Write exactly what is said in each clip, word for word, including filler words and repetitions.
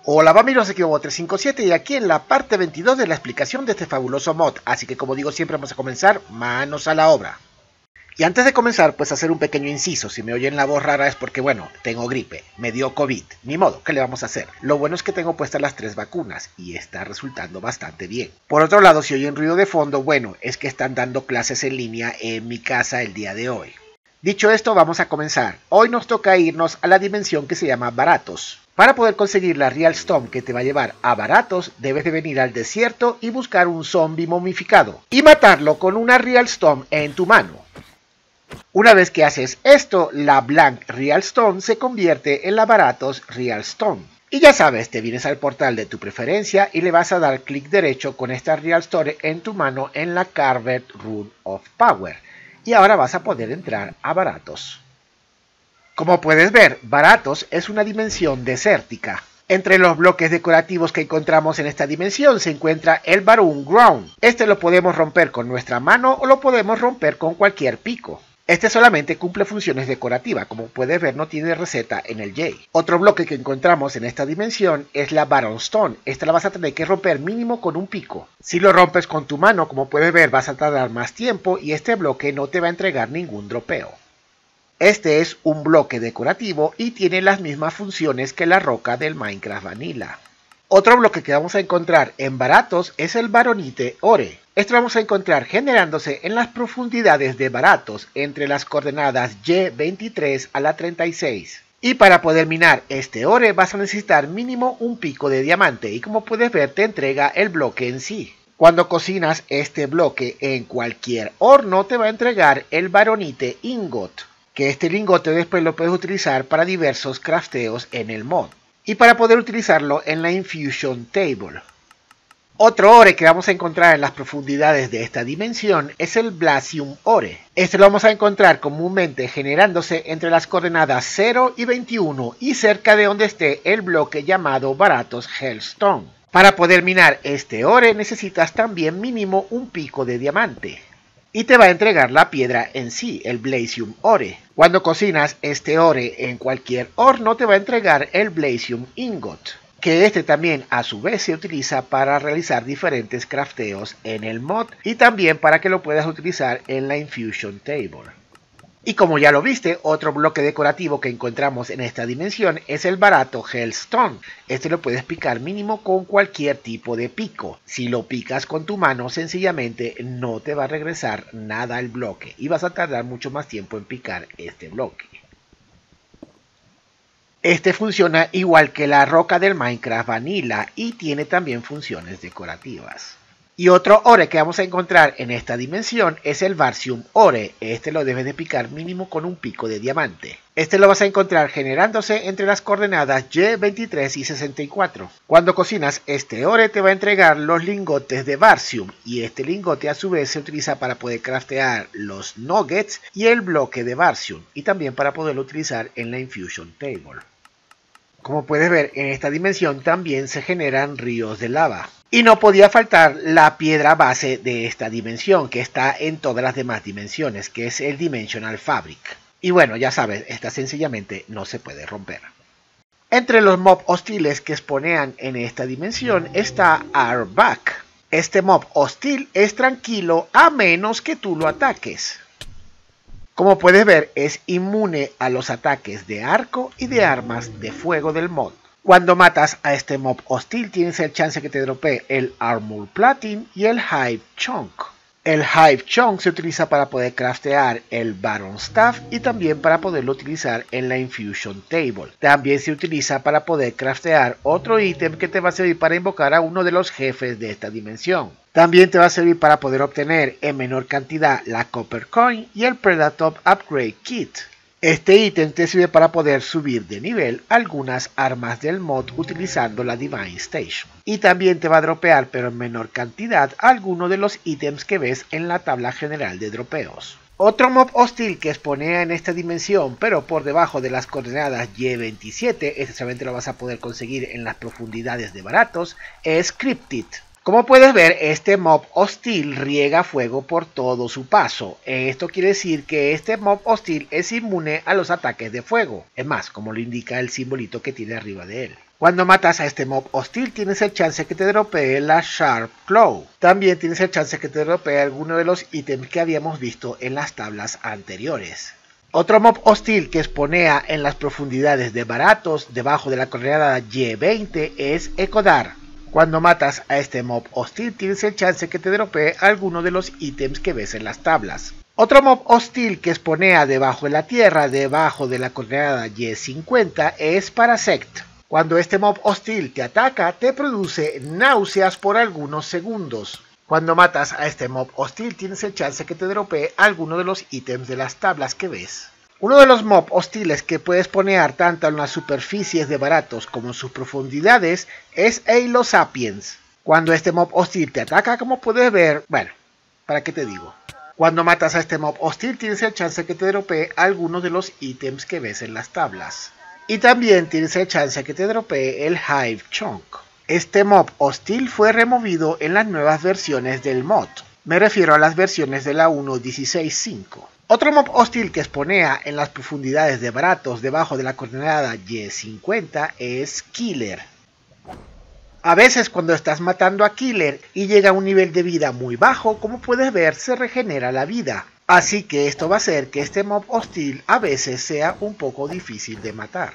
Hola Vamiros, aquí Bobo tres cinco siete y aquí en la parte veintidós de la explicación de este fabuloso mod, así que como digo siempre vamos a comenzar, manos a la obra. Y antes de comenzar, pues hacer un pequeño inciso, si me oyen la voz rara es porque bueno, tengo gripe, me dio COVID, ni modo, ¿qué le vamos a hacer? Lo bueno es que tengo puestas las tres vacunas y está resultando bastante bien. Por otro lado, si oyen ruido de fondo, bueno, es que están dando clases en línea en mi casa el día de hoy. Dicho esto, vamos a comenzar. Hoy nos toca irnos a la dimensión que se llama Baratos. Para poder conseguir la Real Stone que te va a llevar a Baratos, debes de venir al desierto y buscar un zombie momificado y matarlo con una Real Stone en tu mano. Una vez que haces esto, la Blank Real Stone se convierte en la Baratos Real Stone. Y ya sabes, te vienes al portal de tu preferencia y le vas a dar clic derecho con esta Real Stone en tu mano en la Carved Rune of Power. Y ahora vas a poder entrar a Baratos. Como puedes ver, Baratos es una dimensión desértica. Entre los bloques decorativos que encontramos en esta dimensión se encuentra el Barun Ground. Este lo podemos romper con nuestra mano o lo podemos romper con cualquier pico. Este solamente cumple funciones decorativas, como puedes ver no tiene receta en el J. Otro bloque que encontramos en esta dimensión es la Baron Stone. Esta la vas a tener que romper mínimo con un pico. Si lo rompes con tu mano, como puedes ver, vas a tardar más tiempo y este bloque no te va a entregar ningún dropeo. Este es un bloque decorativo y tiene las mismas funciones que la roca del Minecraft Vanilla. Otro bloque que vamos a encontrar en Baratos es el Baronite Ore. Esto lo vamos a encontrar generándose en las profundidades de Baratos entre las coordenadas Y veintitrés a la treinta y seis. Y para poder minar este ore vas a necesitar mínimo un pico de diamante y como puedes ver te entrega el bloque en sí. Cuando cocinas este bloque en cualquier horno te va a entregar el Baronite Ingot, que este lingote después lo puedes utilizar para diversos crafteos en el mod. Y para poder utilizarlo en la Infusion Table. Otro ore que vamos a encontrar en las profundidades de esta dimensión es el Blasium Ore. Este lo vamos a encontrar comúnmente generándose entre las coordenadas cero y veintiuno y cerca de donde esté el bloque llamado Baratos Hellstone. Para poder minar este ore necesitas también mínimo un pico de diamante. Y te va a entregar la piedra en sí, el Blasium Ore. Cuando cocinas este ore en cualquier horno te va a entregar el Blasium Ingot, que este también a su vez se utiliza para realizar diferentes crafteos en el mod y también para que lo puedas utilizar en la Infusion Table. Y como ya lo viste, otro bloque decorativo que encontramos en esta dimensión es el Barato Hellstone. Este lo puedes picar mínimo con cualquier tipo de pico. Si lo picas con tu mano, sencillamente no te va a regresar nada al bloque y vas a tardar mucho más tiempo en picar este bloque. Este funciona igual que la roca del Minecraft Vanilla y tiene también funciones decorativas. Y otro ore que vamos a encontrar en esta dimensión es el Barsium Ore. Este lo debes de picar mínimo con un pico de diamante. Este lo vas a encontrar generándose entre las coordenadas Y veintitrés y sesenta y cuatro. Cuando cocinas este ore te va a entregar los lingotes de Barsium y este lingote a su vez se utiliza para poder craftear los nuggets y el bloque de Barsium y también para poderlo utilizar en la Infusion Table. Como puedes ver, en esta dimensión también se generan ríos de lava. Y no podía faltar la piedra base de esta dimensión, que está en todas las demás dimensiones, que es el Dimensional Fabric. Y bueno, ya sabes, esta sencillamente no se puede romper. Entre los mobs hostiles que spawnean en esta dimensión está Arbak. Este mob hostil es tranquilo a menos que tú lo ataques. Como puedes ver, es inmune a los ataques de arco y de armas de fuego del mod. Cuando matas a este mob hostil tienes el chance que te dropee el Armor Platin y el Hive Chunk. El Hive Chunk se utiliza para poder craftear el Baron Staff y también para poderlo utilizar en la Infusion Table. También se utiliza para poder craftear otro ítem que te va a servir para invocar a uno de los jefes de esta dimensión. También te va a servir para poder obtener en menor cantidad la Copper Coin y el Predator Upgrade Kit. Este ítem te sirve para poder subir de nivel algunas armas del mod utilizando la Divine Station. Y también te va a dropear, pero en menor cantidad, algunos de los ítems que ves en la tabla general de dropeos. Otro mob hostil que exponea en esta dimensión, pero por debajo de las coordenadas Y veintisiete, este solamente lo vas a poder conseguir en las profundidades de Baratos, es Cryptid. Como puedes ver, este mob hostil riega fuego por todo su paso. Esto quiere decir que este mob hostil es inmune a los ataques de fuego. Es más, como lo indica el simbolito que tiene arriba de él. Cuando matas a este mob hostil tienes el chance que te dropee la Sharp Claw. También tienes el chance que te dropee alguno de los ítems que habíamos visto en las tablas anteriores. Otro mob hostil que spawnea en las profundidades de Baratos debajo de la coordenada Y veinte es Ecodar. Cuando matas a este mob hostil tienes el chance que te dropee alguno de los ítems que ves en las tablas. Otro mob hostil que spawnea debajo de la tierra debajo de la coordenada Y cincuenta es Parasect. Cuando este mob hostil te ataca, te produce náuseas por algunos segundos. Cuando matas a este mob hostil, tienes el chance que te dropee alguno de los ítems de las tablas que ves. Uno de los mob hostiles que puedes ponear tanto en las superficies de Baratos como en sus profundidades es Eilosapiens. Cuando este mob hostil te ataca, como puedes ver, bueno, ¿para qué te digo? Cuando matas a este mob hostil, tienes el chance que te dropee algunos de los ítems que ves en las tablas. Y también tienes el chance que te dropee el Hive Chunk. Este mob hostil fue removido en las nuevas versiones del mod. Me refiero a las versiones de la uno punto dieciséis punto cinco. Otro mob hostil que spawnea en las profundidades de Baratos debajo de la coordenada Y cincuenta es Killer. A veces cuando estás matando a Killer y llega a un nivel de vida muy bajo, como puedes ver se regenera la vida. Así que esto va a hacer que este mob hostil a veces sea un poco difícil de matar.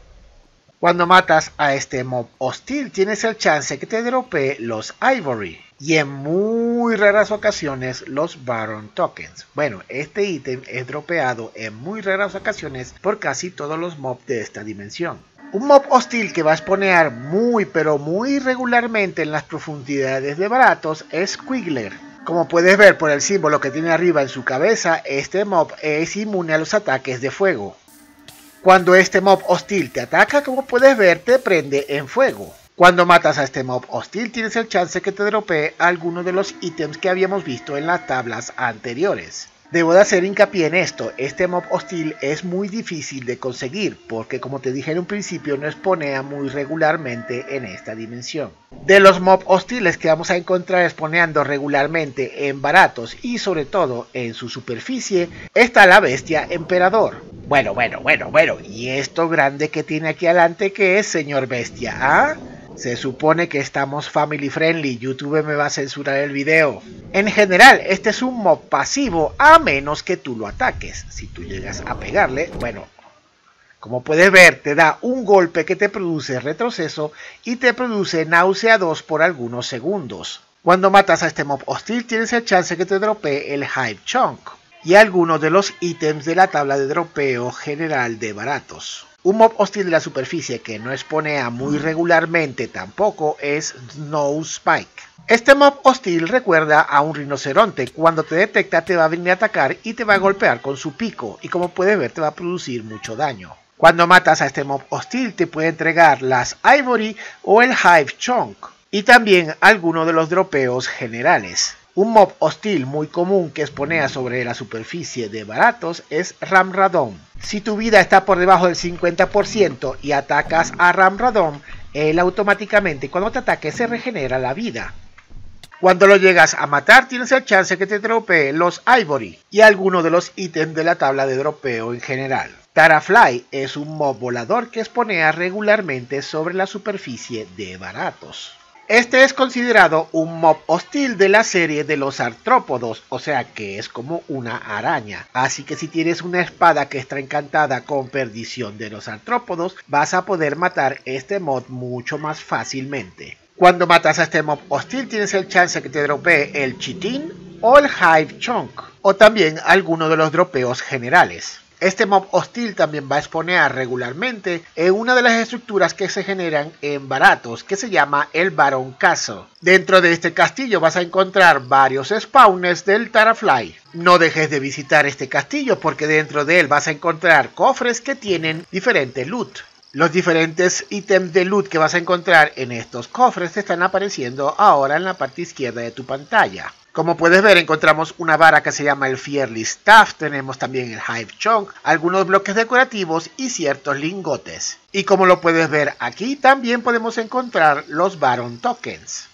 Cuando matas a este mob hostil tienes el chance que te dropee los Ivory y en muy raras ocasiones los Baron Tokens. Bueno, este ítem es dropeado en muy raras ocasiones por casi todos los mobs de esta dimensión. Un mob hostil que va a spawnear muy pero muy regularmente en las profundidades de Baratos es Squiggler. Como puedes ver por el símbolo que tiene arriba en su cabeza, este mob es inmune a los ataques de fuego. Cuando este mob hostil te ataca, como puedes ver, te prende en fuego. Cuando matas a este mob hostil, tienes el chance que te dropee alguno de los ítems que habíamos visto en las tablas anteriores. Debo de hacer hincapié en esto, este mob hostil es muy difícil de conseguir, porque como te dije en un principio, no spawnea muy regularmente en esta dimensión. De los mob hostiles que vamos a encontrar spawneando regularmente en Baratos y sobre todo en su superficie, está la bestia emperador. Bueno, bueno, bueno, bueno, ¿y esto grande que tiene aquí adelante qué es, señor bestia? ¿Ah? Se supone que estamos family friendly, YouTube me va a censurar el video. En general, este es un mob pasivo a menos que tú lo ataques. Si tú llegas a pegarle, bueno, como puedes ver, te da un golpe que te produce retroceso y te produce náusea dos por algunos segundos. Cuando matas a este mob hostil, tienes el chance que te dropee el Hive Chunk y algunos de los ítems de la tabla de dropeo general de Baratos. Un mob hostil de la superficie que no spawnea muy regularmente tampoco es Snowspike. Este mob hostil recuerda a un rinoceronte, cuando te detecta te va a venir a atacar y te va a golpear con su pico y como puedes ver te va a producir mucho daño. Cuando matas a este mob hostil te puede entregar las Ivory o el Hive Chunk y también alguno de los dropeos generales. Un mob hostil muy común que spawnea sobre la superficie de Baratos es Ramradon. Si tu vida está por debajo del cincuenta por ciento y atacas a Ramradon, él automáticamente cuando te ataque se regenera la vida. Cuando lo llegas a matar tienes el chance que te dropee los Ivory y algunos de los ítems de la tabla de dropeo en general. Tarafly es un mob volador que spawnea regularmente sobre la superficie de Baratos. Este es considerado un mob hostil de la serie de los artrópodos, o sea que es como una araña. Así que si tienes una espada que está encantada con perdición de los artrópodos, vas a poder matar este mob mucho más fácilmente. Cuando matas a este mob hostil tienes el chance que te dropee el Chitin o el Hive Chunk, o también alguno de los dropeos generales. Este mob hostil también va a spawnear regularmente en una de las estructuras que se generan en Baratos, que se llama el Baron Castle. Dentro de este castillo vas a encontrar varios spawners del Tarafly. No dejes de visitar este castillo porque dentro de él vas a encontrar cofres que tienen diferente loot. Los diferentes ítems de loot que vas a encontrar en estos cofres te están apareciendo ahora en la parte izquierda de tu pantalla. Como puedes ver, encontramos una vara que se llama el Fierly Staff, tenemos también el Hive Chunk, algunos bloques decorativos y ciertos lingotes. Y como lo puedes ver aquí, también podemos encontrar los Baron Tokens.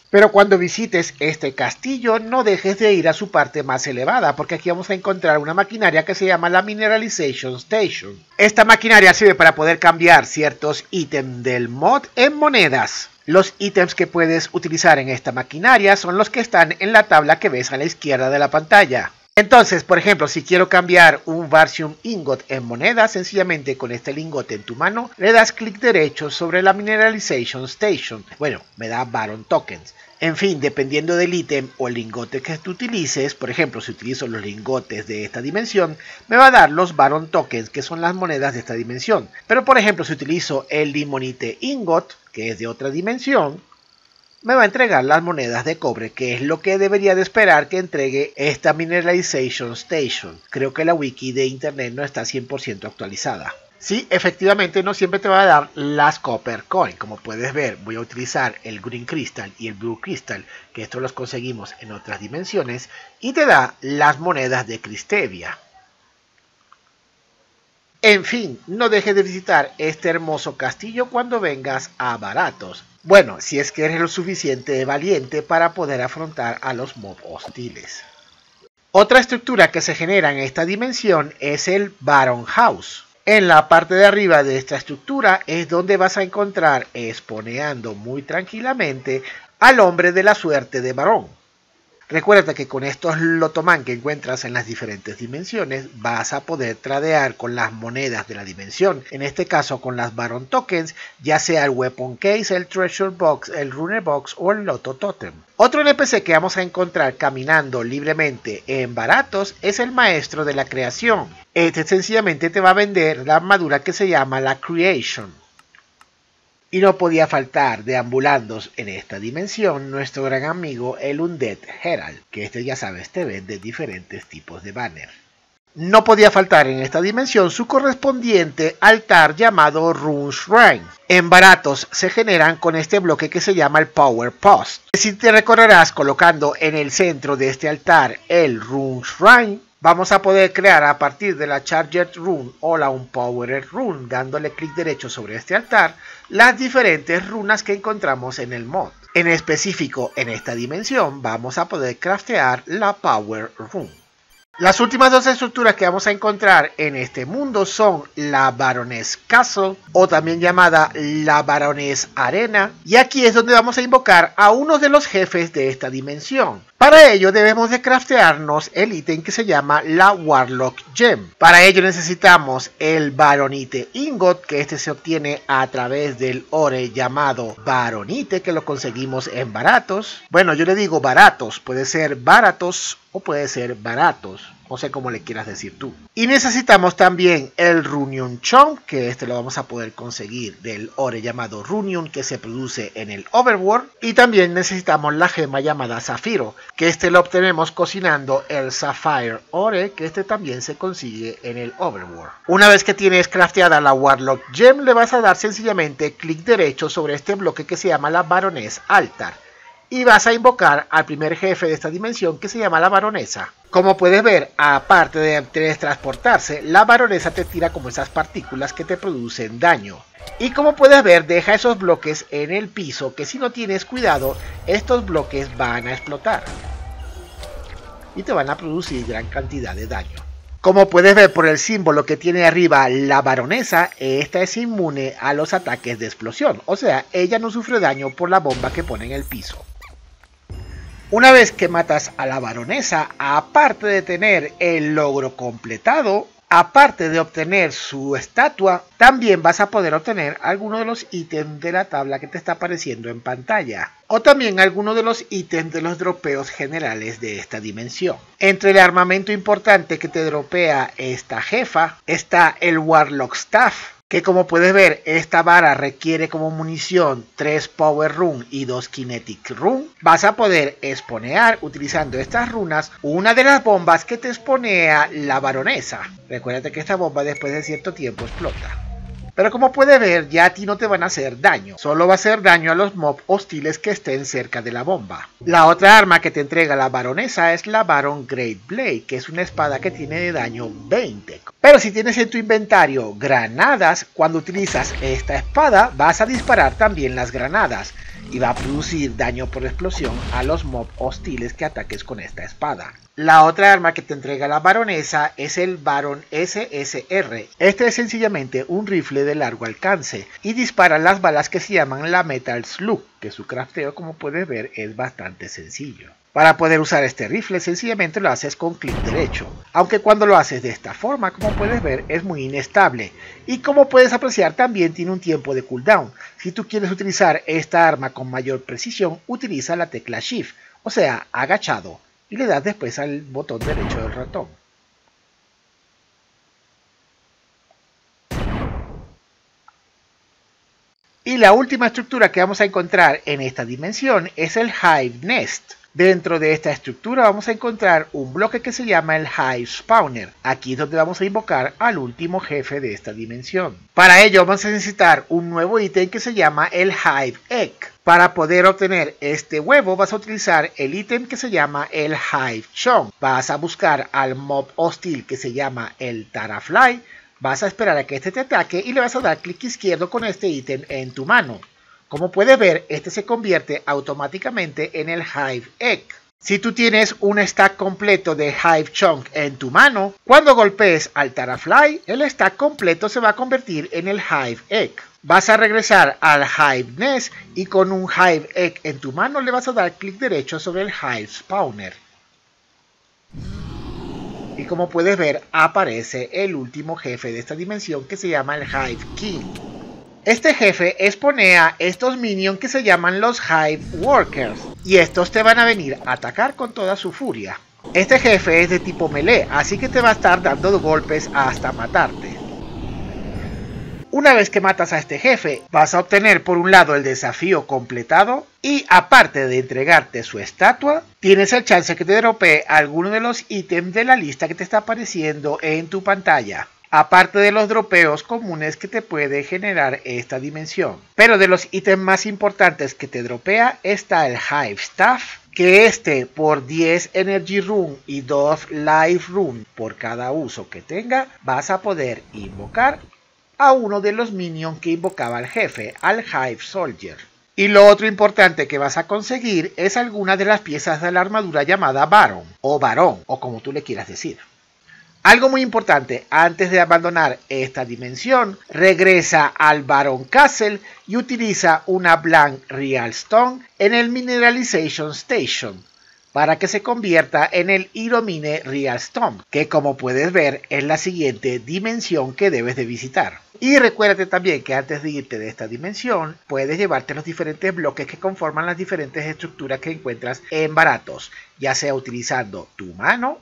Pero cuando visites este castillo no dejes de ir a su parte más elevada, porque aquí vamos a encontrar una maquinaria que se llama la Mineralization Station. Esta maquinaria sirve para poder cambiar ciertos ítems del mod en monedas. Los ítems que puedes utilizar en esta maquinaria son los que están en la tabla que ves a la izquierda de la pantalla. Entonces, por ejemplo, si quiero cambiar un Varsium Ingot en moneda, sencillamente con este lingote en tu mano, le das clic derecho sobre la Mineralization Station. Bueno, me da Baron Tokens. En fin, dependiendo del ítem o el lingote que tú utilices, por ejemplo, si utilizo los lingotes de esta dimensión, me va a dar los Baron Tokens, que son las monedas de esta dimensión. Pero, por ejemplo, si utilizo el Limonite Ingot, que es de otra dimensión, me va a entregar las monedas de cobre, que es lo que debería de esperar que entregue esta Mineralization Station. Creo que la wiki de internet no está cien por ciento actualizada. Sí, efectivamente no siempre te va a dar las Copper Coin. Como puedes ver, voy a utilizar el Green Crystal y el Blue Crystal, que estos los conseguimos en otras dimensiones, y te da las monedas de Cristevia. En fin, no dejes de visitar este hermoso castillo cuando vengas a Baratos. Bueno, si es que eres lo suficiente valiente para poder afrontar a los mobs hostiles. Otra estructura que se genera en esta dimensión es el Baron House. En la parte de arriba de esta estructura es donde vas a encontrar, esponeando muy tranquilamente, al hombre de la suerte de Barón. Recuerda que con estos Lotoman que encuentras en las diferentes dimensiones vas a poder tradear con las monedas de la dimensión, en este caso con las Baron Tokens, ya sea el Weapon Case, el Treasure Box, el Rune Box o el Loto Totem. Otro N P C que vamos a encontrar caminando libremente en Baratos es el Maestro de la Creación. Este sencillamente te va a vender la armadura que se llama la Creation. Y no podía faltar deambulando en esta dimensión nuestro gran amigo el Undead Herald, que este ya sabes te vende diferentes tipos de banner. No podía faltar en esta dimensión su correspondiente altar llamado Rune Shrine. En Baratos se generan con este bloque que se llama el Power Post. Si te recorrerás colocando en el centro de este altar el Rune Shrine, vamos a poder crear a partir de la Charged Rune o la Unpowered Rune, dándole clic derecho sobre este altar, las diferentes runas que encontramos en el mod. En específico, en esta dimensión, vamos a poder craftear la Power Rune. Las últimas dos estructuras que vamos a encontrar en este mundo son la Baroness Castle, o también llamada la Baroness Arena, y aquí es donde vamos a invocar a uno de los jefes de esta dimensión. Para ello debemos de craftearnos el ítem que se llama la Warlock Gem. Para ello necesitamos el Baronite Ingot, que este se obtiene a través del ore llamado Baronite, que lo conseguimos en Baratos. Bueno, yo le digo Baratos, puede ser Baratos o puede ser Baratos, no sé cómo le quieras decir tú. Y necesitamos también el Runion Chunk, que este lo vamos a poder conseguir del ore llamado Runion, que se produce en el Overworld. Y también necesitamos la gema llamada Zafiro, que este lo obtenemos cocinando el Sapphire Ore, que este también se consigue en el Overworld. Una vez que tienes crafteada la Warlock Gem, le vas a dar sencillamente clic derecho sobre este bloque que se llama la Baroness Altar. Y vas a invocar al primer jefe de esta dimensión, que se llama la Baronesa. Como puedes ver, aparte de teletransportarse, la Baronesa te tira como esas partículas que te producen daño. Y como puedes ver, deja esos bloques en el piso que si no tienes cuidado, estos bloques van a explotar. Y te van a producir gran cantidad de daño. Como puedes ver por el símbolo que tiene arriba la Baronesa, esta es inmune a los ataques de explosión. O sea, ella no sufre daño por la bomba que pone en el piso. Una vez que matas a la Baronesa, aparte de tener el logro completado, aparte de obtener su estatua, también vas a poder obtener algunos de los ítems de la tabla que te está apareciendo en pantalla. O también algunos de los ítems de los dropeos generales de esta dimensión. Entre el armamento importante que te dropea esta jefa, está el Warlock Staff, que como puedes ver, esta vara requiere como munición tres Power Rune y dos Kinetic Rune. Vas a poder exponear utilizando estas runas una de las bombas que te exponea la Baronesa. Recuérdate que esta bomba después de cierto tiempo explota. Pero como puedes ver, ya a ti no te van a hacer daño, solo va a hacer daño a los mobs hostiles que estén cerca de la bomba. La otra arma que te entrega la baronesa es la Baron Great Blade, que es una espada que tiene de daño veinte. Pero si tienes en tu inventario granadas, cuando utilizas esta espada vas a disparar también las granadas y va a producir daño por explosión a los mobs hostiles que ataques con esta espada. La otra arma que te entrega la baronesa es el Baron S S R. Este es sencillamente un rifle de largo alcance y dispara las balas que se llaman la Metal Slug, que su crafteo, como puedes ver, es bastante sencillo. Para poder usar este rifle sencillamente lo haces con clic derecho, aunque cuando lo haces de esta forma, como puedes ver, es muy inestable y como puedes apreciar también tiene un tiempo de cooldown. Si tú quieres utilizar esta arma con mayor precisión, utiliza la tecla Shift, o sea, agachado, y le das después al botón derecho del ratón. Y la última estructura que vamos a encontrar en esta dimensión es el Hive Nest. Dentro de esta estructura vamos a encontrar un bloque que se llama el Hive Spawner. Aquí es donde vamos a invocar al último jefe de esta dimensión. Para ello vamos a necesitar un nuevo ítem que se llama el Hive Egg. Para poder obtener este huevo vas a utilizar el ítem que se llama el Hive Chunk. Vas a buscar al mob hostil que se llama el Tarafly. Vas a esperar a que este te ataque y le vas a dar clic izquierdo con este ítem en tu mano. Como puedes ver, este se convierte automáticamente en el Hive Egg. Si tú tienes un stack completo de Hive Chunk en tu mano, cuando golpees al Tarafly, el stack completo se va a convertir en el Hive Egg. Vas a regresar al Hive Nest y con un Hive Egg en tu mano le vas a dar clic derecho sobre el Hive Spawner. Y como puedes ver, aparece el último jefe de esta dimensión que se llama el Hive King. Este jefe exponea estos minions que se llaman los Hive Workers y estos te van a venir a atacar con toda su furia. Este jefe es de tipo melee, así que te va a estar dando golpes hasta matarte. Una vez que matas a este jefe, vas a obtener por un lado el desafío completado y aparte de entregarte su estatua, tienes el chance que te dropee alguno de los ítems de la lista que te está apareciendo en tu pantalla. Aparte de los dropeos comunes que te puede generar esta dimensión. Pero de los ítems más importantes que te dropea está el Hive Staff, que este por diez Energy Rune y dos Life Rune por cada uso que tenga, vas a poder invocar a uno de los minions que invocaba el jefe, al Hive Soldier. Y lo otro importante que vas a conseguir es alguna de las piezas de la armadura llamada Baron, o Barón, o como tú le quieras decir. Algo muy importante, antes de abandonar esta dimensión, regresa al Baron Castle y utiliza una Blank Real Stone en el Mineralization Station para que se convierta en el Iromine Real Stone, que como puedes ver es la siguiente dimensión que debes de visitar. Y recuérdate también que antes de irte de esta dimensión, puedes llevarte los diferentes bloques que conforman las diferentes estructuras que encuentras en Baratos, ya sea utilizando tu mano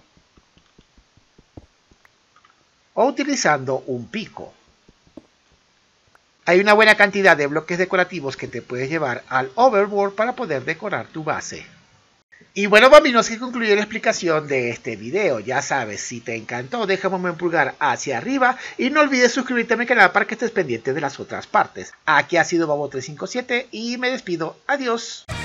o utilizando un pico. Hay una buena cantidad de bloques decorativos que te puedes llevar al Overworld para poder decorar tu base. Y bueno, bambinos, que concluye la explicación de este video. Ya sabes, si te encantó, déjame un pulgar hacia arriba y no olvides suscribirte a mi canal para que estés pendiente de las otras partes. Aquí ha sido Babo tres cinco siete y me despido. Adiós.